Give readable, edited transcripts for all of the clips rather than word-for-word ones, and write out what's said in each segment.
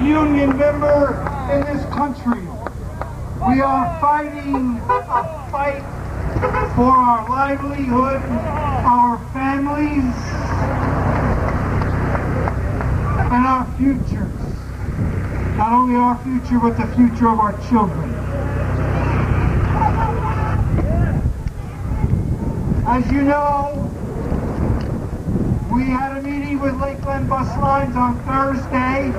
union member in this country. We are fighting a fight for our livelihood, our families, and our futures. Not only our future, but the future of our children. As you know, we had a meeting with Lakeland Bus Lines on Thursday,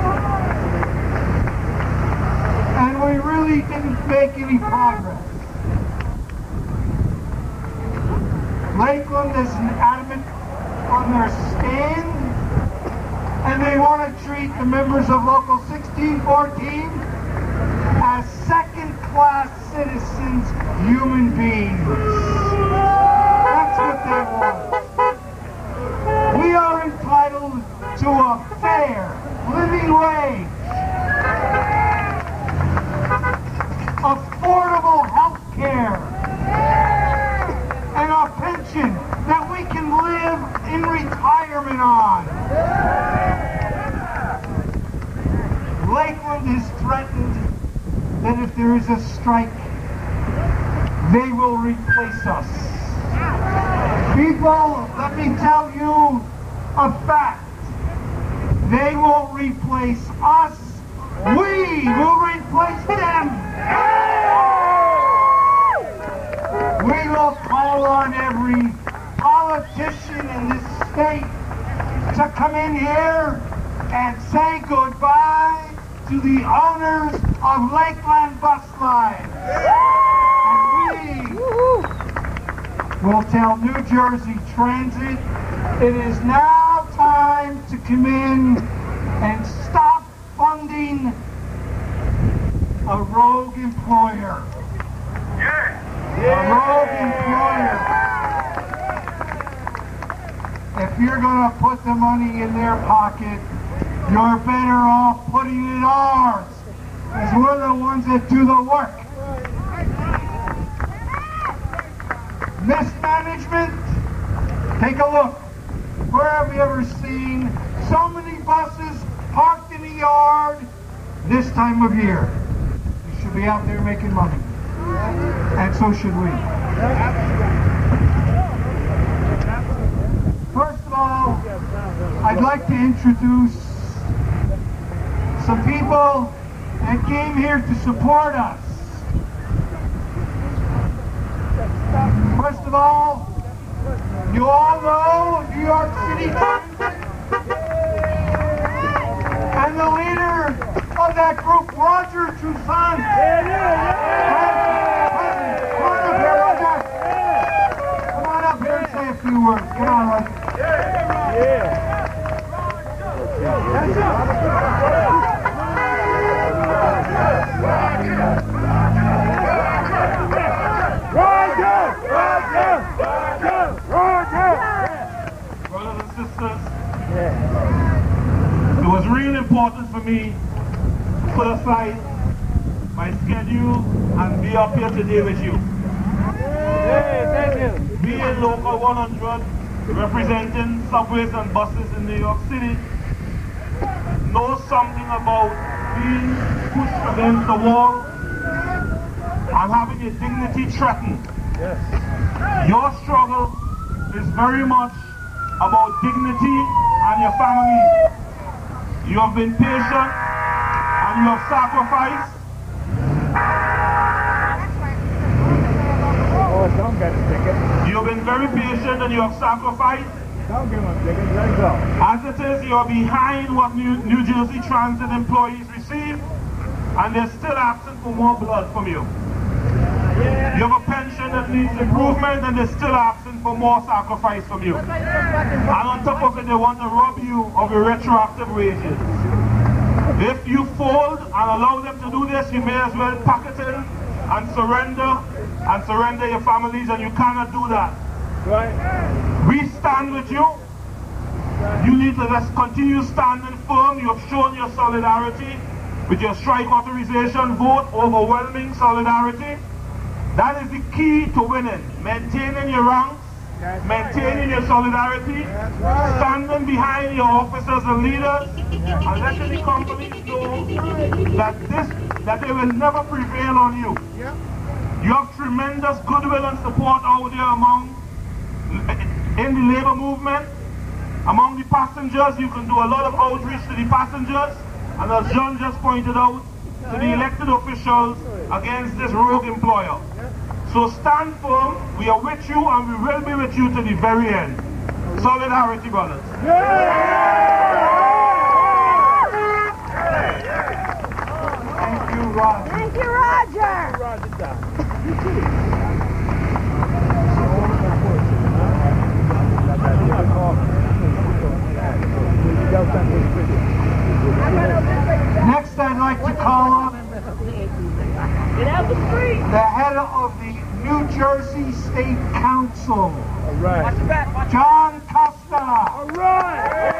and we really didn't make any progress. Lakeland is adamant on their stand, and they want to treat the members of Local 1614 as second-class citizens, human beings. That's what they want. We are entitled to a fair living wage, affordable health care, and a pension that we can live in retirement on. Lakeland has threatened that if there is a strike, they will replace us. People, let me tell you a fact. They won't replace us. We will replace them. We will call on every politician in this state to come in here and say goodbye to the owners of Lakeland Bus Lines. And we will tell New Jersey Transit it is now time to come in and stop funding a rogue employer. A rogue employer. If you're going to put the money in their pocket, you're better off putting it in ours, because we're the ones that do the work. Mismanagement? Take a look. Where have you ever seen so many buses parked in the yard this time of year? You should be out there making money. And so should we. First of all, I'd like to introduce some people that came here to support us. First of all, you all know New York City Transit, and the leader of that group, Roger Toussaint. Come on up here and say a few words. Come on, Roger. Brothers and sisters, it was really important for me to put aside my schedule and be up here today with you. Being Local 100, representing subways and buses in New York City, knows something about being pushed against the wall and having your dignity threatened. Your struggle is very much about dignity and your family. You have been patient and you have sacrificed. You have been very patient and you have sacrificed. As it is, you are behind what New Jersey Transit employees receive, and they're still asking for more blood from you. You have a pension that needs improvement, and they're still asking for more sacrifice from you. And on top of it, they want to rob you of your retroactive wages. If you fold and allow them to do this, you may as well pack it in and surrender your families, and you cannot do that. We stand with you. You need to just continue standing firm. You have shown your solidarity with your strike authorization vote, overwhelming solidarity. That is the key to winning. Maintaining your ranks maintaining your solidarity, standing behind your officers and leaders, and letting the companies know that they will never prevail on you. You have tremendous goodwill and support out there in the labor movement. Among the passengers, you can do a lot of outreach to the passengers, and as John just pointed out, to the elected officials against this rogue employer. So stand firm, we are with you and we will be with you to the very end. Solidarity, brothers. Thank you, Roger. Thank you, Roger. Next, I'd like to call up the head of the New Jersey State Council, John Costa. All right.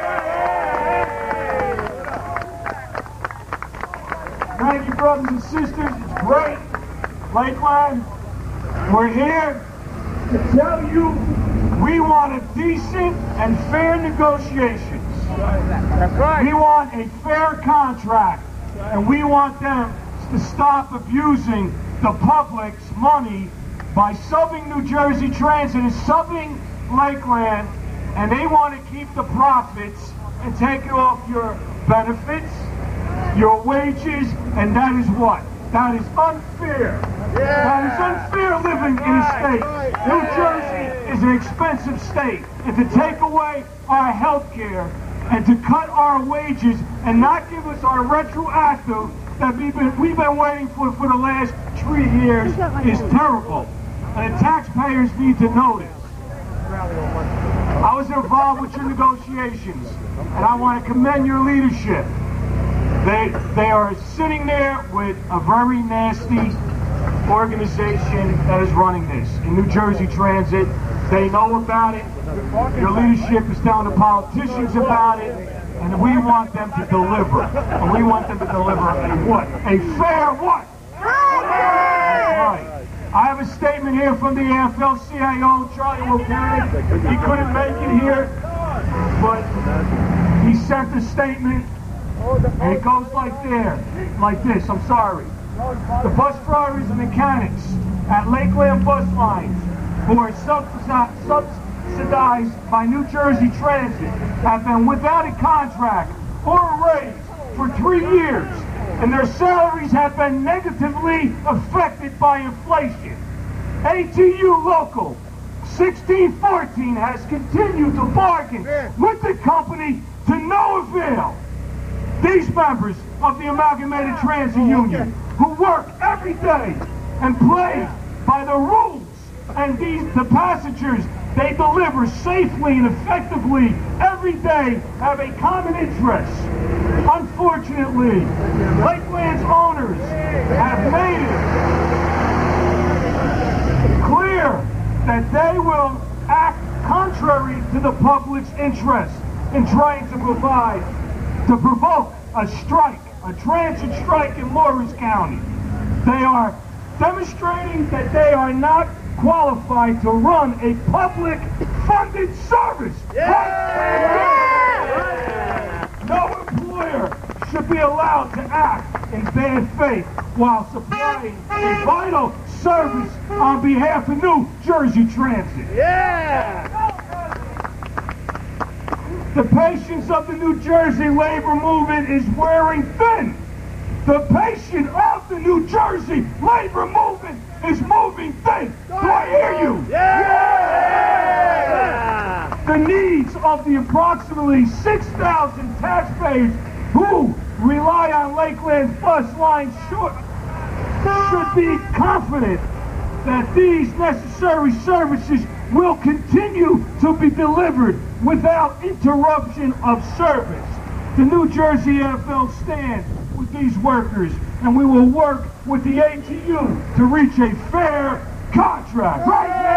Thank you, brothers and sisters. It's great. Lakeland, we're here to tell you we want a decent and fair negotiations. That's right. We want a fair contract, and we want them to stop abusing the public's money by subbing New Jersey Transit and subbing Lakeland, and they want to keep the profits and take it off your benefits, your wages, and that is what? That is unfair. That is unfair living in a state. New Jersey is an expensive state, and to take away our health care and to cut our wages and not give us our retroactive that we've been waiting for the last 3 years is terrible. And the taxpayers need to know this. I was involved with your negotiations, and I want to commend your leadership. They are sitting there with a very nasty organization that is running this. In New Jersey Transit, they know about it. Your leadership is telling the politicians about it, and we want them to deliver. And we want them to deliver a what? A fair what? Right. I have a statement here from the AFL-CIO, Charlie Wilkanic. He couldn't make it here, but he sent a statement, and it goes like this, I'm sorry. The bus drivers and mechanics at Lakeland bus lines who are subsidized by New Jersey Transit have been without a contract or a raise for 3 years, and their salaries have been negatively affected by inflation. ATU Local 1614 has continued to bargain with the company to no avail. These members of the Amalgamated Transit Union, who work every day and play by the rules, and the passengers they deliver safely and effectively every day, have a common interest. Unfortunately, Lakeland's owners have made it clear that they will act contrary to the public's interest in trying to provoke a strike, a transit strike in Morris County. They are demonstrating that they are not qualified to run a public-funded service. No employer should be allowed to act in bad faith while supplying a vital service on behalf of New Jersey Transit. The patience of the New Jersey labor movement is wearing thin. The patience of the New Jersey labor movement is moving thin. Do I hear you? The needs of the approximately 6,000 taxpayers who rely on Lakeland's bus line should be confident that these necessary services will continue to be delivered without interruption of service. The New Jersey AFL stands with these workers, and we will work with the ATU to reach a fair contract. Right now!